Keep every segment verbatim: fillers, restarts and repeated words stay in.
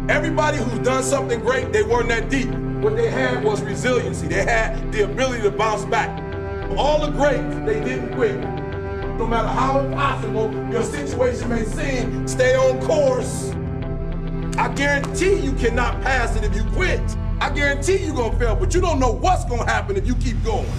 Everybody who's done something great, they weren't that deep. What they had was resiliency. They had the ability to bounce back. All the greats, they didn't quit. No matter how impossible your situation may seem, stay on course. I guarantee you cannot pass it if you quit. I guarantee you're gonna fail, but you don't know what's gonna happen if you keep going.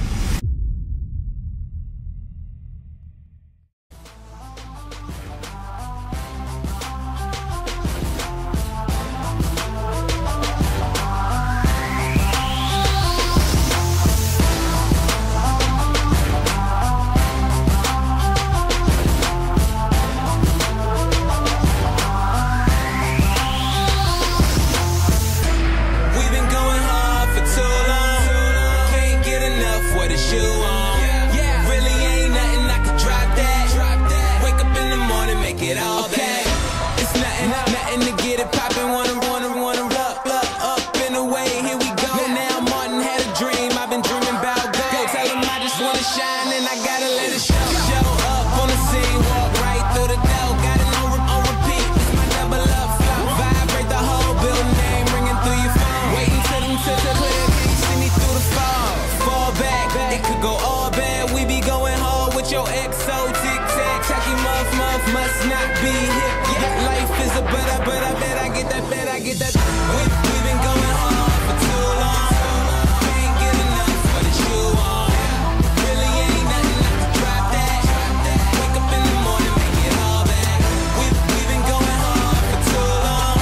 Must not be hip. Yeah, life is a but I, but I bet I get that, bet I get that. We, we've been going hard for too long. Can't get enough for the shoe on. Really ain't nothing I can drop that. Wake up in the morning, make it all back. We've, we've been going hard for too long.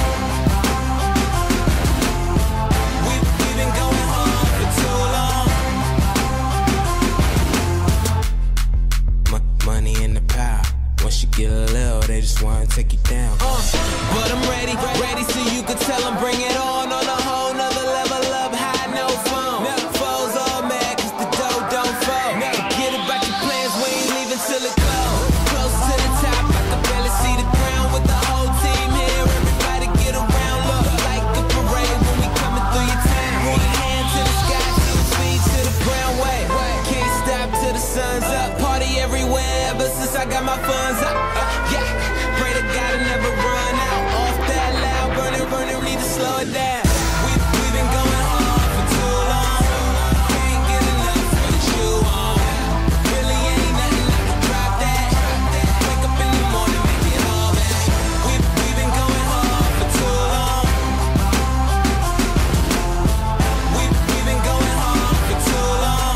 We've, we've been going hard for too long. M money in the power. Once you get a little, they just wanna take you down. Uh, but I'm ready, ready so you can tell them bring it on on a whole nother level of high, no phone. Never foes all mad cause the dough don't fall. Forget about your plans, we ain't leaving till it close. Close to the top, I can barely see the ground with the whole team here. Everybody get around, look like a parade when we coming through your town. One hand to the sky, two feet to the ground, way. Can't stop till the sun's up. Party everywhere ever since I got my funds up. Uh, yeah, pray to God I never run out. Off that loud, burning, burning, need to slow it down. We've, we've been going hard for too long. Can't get enough for the shoe on. Really ain't nothing I can drop that. Wake up in the morning, make it all back. We've, we've been going hard for too long. We've, we've been going hard for too long.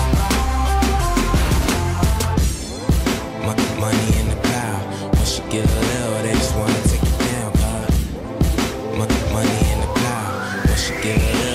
Money in the pile. Once you get a little, they just wanna take you down, God. Money in the pile. Once you get a little.